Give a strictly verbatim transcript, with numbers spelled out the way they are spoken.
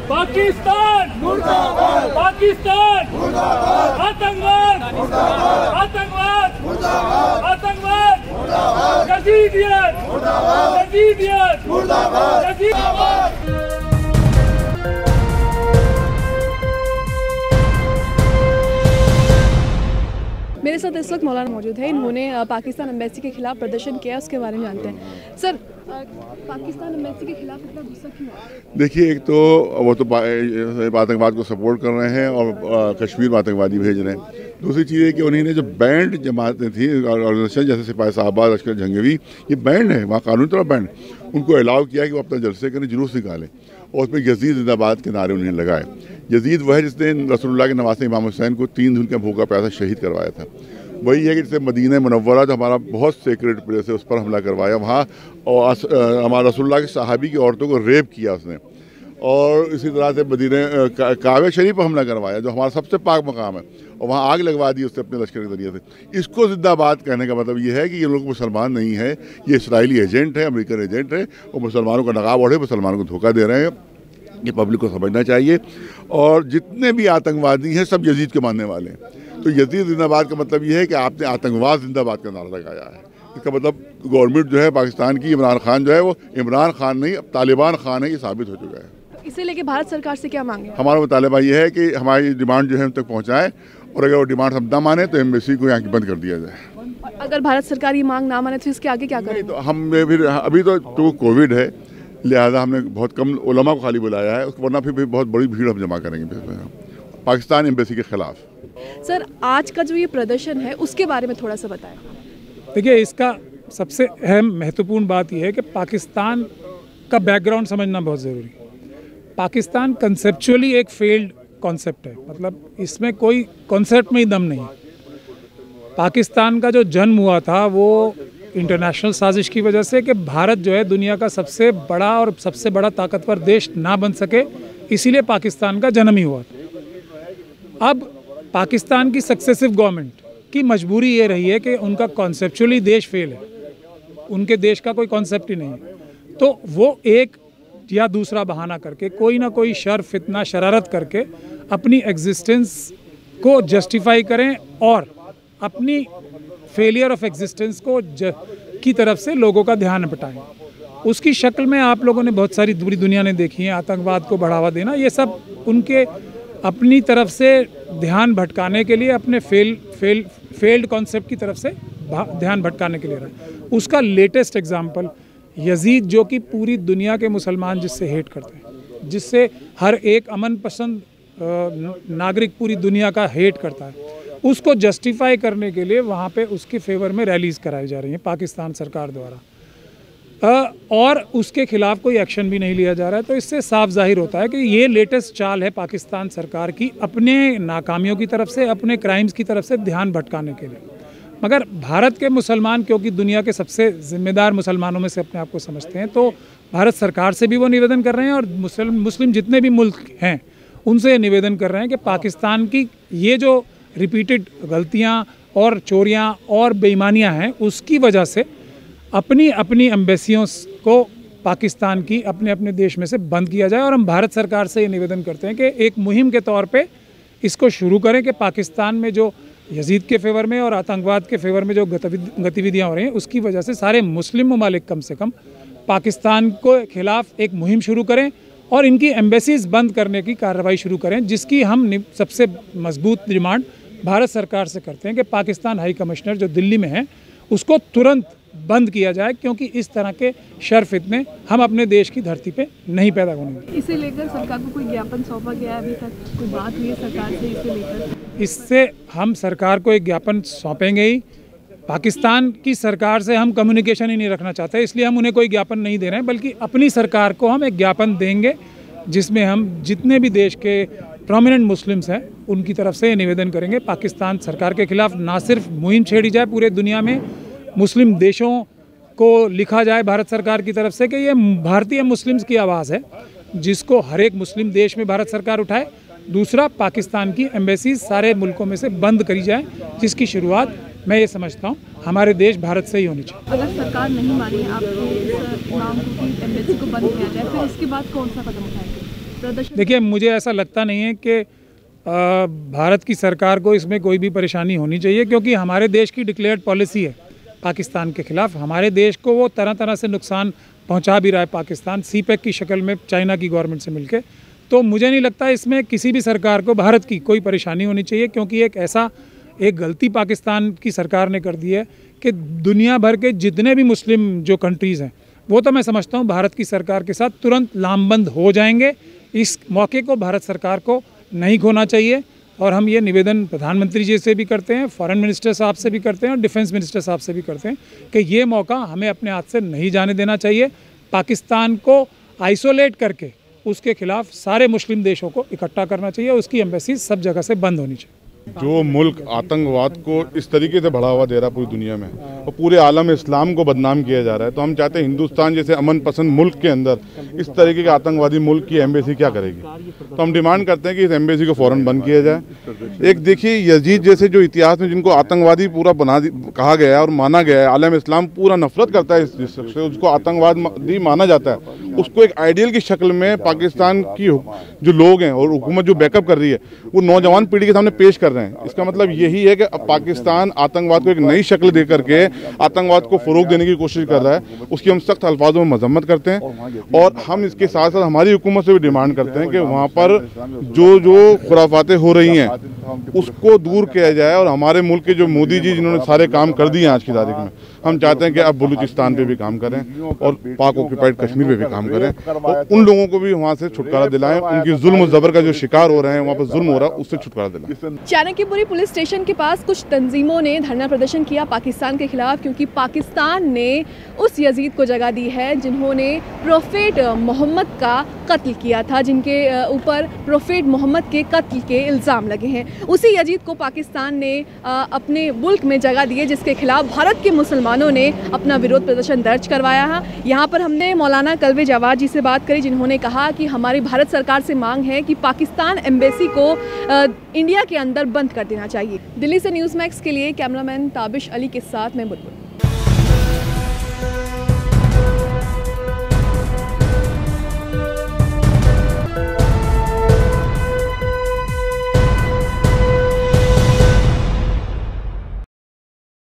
पाकिस्तान मुर्दाबाद, पाकिस्तान मुर्दाबाद, आतंकवाद मुर्दाबाद, आतंकवाद मुर्दाबाद, आतंकवाद मुर्दाबाद, यजीदियत मुर्दाबाद, यजीदियत मुर्दाबाद, यजीदियत। मेरे साथ इस वक्त मौलाना मौजूद है। इन्होंने पाकिस्तान एम्बेसी के खिलाफ प्रदर्शन किया, उसके बारे में जानते हैं। सर, पाकिस्तान एम्बेसी के खिलाफ इतना गुस्सा क्यों है? देखिए, एक तो वो तो आतंकवाद को सपोर्ट कर रहे हैं और कश्मीर में आतंकवादी भेज रहे हैं। दूसरी चीज़ है कि उन्होंने जो बैंड जमातें थी ऑर्गेनाइजेशन जैसे सिपाही साहबाज, लश्कर जंगवी, ये बैंड है वहाँ कानूनी तौर बैंड, उनको अलाउ किया कि वो अपना जलसे करें, जुलूस निकालें और उसमें यजीद जिंदाबाद के नारे उन्हें लगाए। यजीद वह है जिसने रसूलुल्लाह के नवासे इमाम हुसैन को तीन दिन का भूखा प्यासा शहीद करवाया था। वही है कि जैसे मदीना मुनव्वरा जो हमारा बहुत सेक्रेट प्लेस है, उस पर हमला करवाया वहाँ, और हमारा रसूलुल्लाह के सहाबी की औरतों को रेप किया उसने। और इसी तरह से मदीना काबा शरीफ पर हमला करवाया जो हमारा सबसे पाक मकाम है, और वहाँ आग लगवा दी उसने अपने लश्कर के जरिए से। इसको जिंदाबाद कहने का मतलब ये है कि ये लोग मुसलमान नहीं है, ये इसराइली एजेंट है, अमेरिकन एजेंट है, और मुसलमानों का नकाब ओढ़े मुसलमानों को धोखा दे रहे हैं। ये पब्लिक को समझना चाहिए। और जितने भी आतंकवादी हैं सब यजीद के मानने वाले हैं। तो यजीद जिंदाबाद का मतलब ये है कि आपने आतंकवाद जिंदाबाद का नारा लगाया है। इसका मतलब गवर्नमेंट जो है पाकिस्तान की, इमरान खान जो है वो इमरान खान नहीं अब तालिबान खान है, ये साबित हो चुका है। इसे लेके भारत सरकार से क्या मांगे? हमारा मुतालबा ये है कि हमारी डिमांड जो है उन तक पहुँचाएँ, और अगर वो डिमांड हम ना माने तो एम्बेसी को यहाँ की बंद कर दिया जाए। अगर भारत सरकार ये मांग ना माने तो इसके आगे क्या करें? तो हम फिर अभी तो, तो कोविड है, लिहाजा हमने बहुत कम उलमा को खाली बुलाया है, वरना फिर भी बहुत बड़ी भीड़ हम जमा करेंगे पाकिस्तान एम्बेसी के खिलाफ। सर, आज का जो ये प्रदर्शन है उसके बारे में थोड़ा सा बताएं। देखिए, इसका सबसे अहम महत्वपूर्ण बात यह है कि पाकिस्तान का बैकग्राउंड समझना बहुत ज़रूरी है। पाकिस्तान कंसेप्चुअली एक फेल्ड कॉन्सेप्ट है, मतलब इसमें कोई कॉन्सेप्ट में ही दम नहीं। पाकिस्तान का जो जन्म हुआ था वो इंटरनेशनल साजिश की वजह से कि भारत जो है दुनिया का सबसे बड़ा और सबसे बड़ा ताकतवर देश ना बन सके, इसीलिए पाकिस्तान का जन्म ही हुआ था। अब पाकिस्तान की सक्सेसिव गवर्नमेंट की मजबूरी ये रही है कि उनका कॉन्सेप्चुअली देश फेल है, उनके देश का कोई कॉन्सेप्ट ही नहीं है। तो वो एक या दूसरा बहाना करके कोई ना कोई शर फितना शरारत करके अपनी एग्जिस्टेंस को जस्टिफाई करें और अपनी फेलियर ऑफ एग्जिस्टेंस को ज, की तरफ से लोगों का ध्यान बटाएं। उसकी शक्ल में आप लोगों ने बहुत सारी पूरी दुनिया ने देखी है, आतंकवाद को बढ़ावा देना, ये सब उनके अपनी तरफ से ध्यान भटकाने के लिए, अपने फेल फेल फेल्ड कॉन्सेप्ट की तरफ से ध्यान भटकाने के लिए रहा। उसका लेटेस्ट एग्जाम्पल यजीद, जो कि पूरी दुनिया के मुसलमान जिससे हेट करते हैं, जिससे हर एक अमन पसंद नागरिक पूरी दुनिया का हेट करता है, उसको जस्टिफाई करने के लिए वहाँ पे उसके फेवर में रैलीज कराई जा रही हैं पाकिस्तान सरकार द्वारा, और उसके खिलाफ कोई एक्शन भी नहीं लिया जा रहा है। तो इससे साफ जाहिर होता है कि ये लेटेस्ट चाल है पाकिस्तान सरकार की अपने नाकामियों की तरफ से, अपने क्राइम्स की तरफ से ध्यान भटकाने के लिए। मगर भारत के मुसलमान, क्योंकि दुनिया के सबसे जिम्मेदार मुसलमानों में से अपने आप को समझते हैं, तो भारत सरकार से भी वो निवेदन कर रहे हैं और मुस्लिम मुस्लिम जितने भी मुल्क हैं उनसे निवेदन कर रहे हैं कि पाकिस्तान की ये जो रिपीटेड गलतियां और चोरियां और बेईमानियां हैं, उसकी वजह से अपनी अपनी एम्बेसियों को पाकिस्तान की अपने अपने देश में से बंद किया जाए। और हम भारत सरकार से ये निवेदन करते हैं कि एक मुहिम के तौर पे इसको शुरू करें कि पाकिस्तान में जो यजीद के फेवर में और आतंकवाद के फेवर में जो गतिविधियाँ हो रही हैं, उसकी वजह से सारे मुस्लिम ममालिक कम से कम पाकिस्तान के खिलाफ एक मुहिम शुरू करें और इनकी एम्बेसीज बंद करने की कार्रवाई शुरू करें, जिसकी हम सबसे मजबूत डिमांड भारत सरकार से करते हैं कि पाकिस्तान हाई कमिश्नर जो दिल्ली में है उसको तुरंत बंद किया जाए, क्योंकि इस तरह के शर फितने हम अपने देश की धरती पे नहीं पैदा होने देंगे। इसे लेकर सरकार को कोई ज्ञापन सौंपा गया है? अभी तक कोई बात हुई है सरकार से इसे लेकर? इससे हम सरकार को एक ज्ञापन सौंपेंगे ही। पाकिस्तान की सरकार से हम कम्युनिकेशन ही नहीं रखना चाहते, इसलिए हम उन्हें कोई ज्ञापन नहीं दे रहे हैं, बल्कि अपनी सरकार को हम एक ज्ञापन देंगे जिसमें हम जितने भी देश के प्रोमिनेंट मुस्लिम्स हैं उनकी तरफ से निवेदन करेंगे पाकिस्तान सरकार के खिलाफ ना सिर्फ मुहिम छेड़ी जाए, पूरे दुनिया में मुस्लिम देशों को लिखा जाए भारत सरकार की तरफ से कि ये भारतीय मुस्लिम्स की आवाज़ है, जिसको हर एक मुस्लिम देश में भारत सरकार उठाए। दूसरा, पाकिस्तान की एम्बेसी सारे मुल्कों में से बंद करी जाए, जिसकी शुरुआत मैं ये समझता हूँ हमारे देश भारत से ही होनी चाहिए। अगर सरकार नहीं मानी आपके इस मांग को कि एम्बेसी को बंद किया जाए, फिर इसके बाद कौन सा कदम उठाएंगे? प्रदर्शन? देखिए, मुझे ऐसा लगता नहीं है कि भारत की सरकार को इसमें कोई भी परेशानी होनी चाहिए, क्योंकि हमारे देश की डिक्लेयर्ड पॉलिसी है पाकिस्तान के खिलाफ। हमारे देश को वो तरह तरह से नुकसान पहुंचा भी रहा है पाकिस्तान, सी पैक की शक्ल में चाइना की गवर्नमेंट से मिलके। तो मुझे नहीं लगता इसमें किसी भी सरकार को, भारत की, कोई परेशानी होनी चाहिए, क्योंकि एक ऐसा एक गलती पाकिस्तान की सरकार ने कर दी है कि दुनिया भर के जितने भी मुस्लिम जो कंट्रीज़ हैं वो तो मैं समझता हूँ भारत की सरकार के साथ तुरंत लामबंद हो जाएंगे। इस मौके को भारत सरकार को नहीं खोना चाहिए, और हम ये निवेदन प्रधानमंत्री जी से भी करते हैं, फॉरेन मिनिस्टर साहब से भी करते हैं और डिफेंस मिनिस्टर साहब से भी करते हैं कि ये मौका हमें अपने हाथ से नहीं जाने देना चाहिए। पाकिस्तान को आइसोलेट करके उसके खिलाफ सारे मुस्लिम देशों को इकट्ठा करना चाहिए, उसकी एम्बेसी सब जगह से बंद होनी चाहिए। जो मुल्क आतंकवाद को इस तरीके से बढ़ावा दे रहा है पूरी दुनिया में, और पूरे आलम इस्लाम को बदनाम किया जा रहा है, तो हम चाहते हैं हिंदुस्तान जैसे अमन पसंद मुल्क के अंदर इस तरीके के आतंकवादी मुल्क की एम्बेसी क्या करेगी। तो हम डिमांड करते हैं कि इस एम्बेसी को फौरन बंद किया जाए। एक देखिए, यजीद जैसे जो इतिहास में जिनको आतंकवादी पूरा बना कहा गया है और माना गया है, आलम इस्लाम पूरा नफरत करता है इस शख्स से, उसको आतंकवादी माना जाता है, उसको एक आइडियल की शक्ल में पाकिस्तान की जो लोग हैं और हुकूमत जो बैकअप कर रही है वो नौजवान पीढ़ी के सामने पेश कर रहे हैं। इसका मतलब यही है कि अब पाकिस्तान आतंकवाद को एक नई शक्ल दे करके आतंकवाद को फरोग देने की कोशिश कर रहा है। उसकी हम सख्त अल्फाजों में मजम्मत करते हैं, और हम इसके साथ साथ हमारी हुकूमत से भी डिमांड करते हैं कि वहाँ पर जो जो खुराफातें हो रही हैं उसको दूर किया जाए। और हमारे मुल्क के जो मोदी जी जिन्होंने सारे काम कर दिए आज की तारीख में, हम चाहते हैं कि अब बलूचिस्तान पे भी काम करें और पाक ऑक्यूपाइड कश्मीर पे भी काम करें, और उन लोगों को भी वहाँ से छुटकारा दिलाएं, उनकी जुल्म जबर का जो शिकार हो रहे हैं, वहाँ पर जुल्म हो रहा है, उससे छुटकारा दिलाएं। चाणक्यपुरी पुलिस स्टेशन के पास कुछ तंजीमों ने धरना प्रदर्शन किया पाकिस्तान के खिलाफ, क्योंकि पाकिस्तान ने उस यजीद को जगह दी है जिन्होंने प्रोफेट मोहम्मद का कत्ल किया था, जिनके ऊपर प्रोफेट मोहम्मद के कत्ल के इल्ज़ाम लगे हैं। उसी यजीद को पाकिस्तान ने अपने मुल्क में जगह दी है, जिसके खिलाफ भारत के मुसलमानों ने अपना विरोध प्रदर्शन दर्ज करवाया है। यहाँ पर हमने मौलाना कल्वे जवाद जी से बात करी, जिन्होंने कहा कि हमारी भारत सरकार से मांग है कि पाकिस्तान एम्बेसी को इंडिया के अंदर बंद कर देना चाहिए। दिल्ली से न्यूज़ मैक्स के लिए कैमरामैन ताबिश अली के साथ मैं बुलबुल।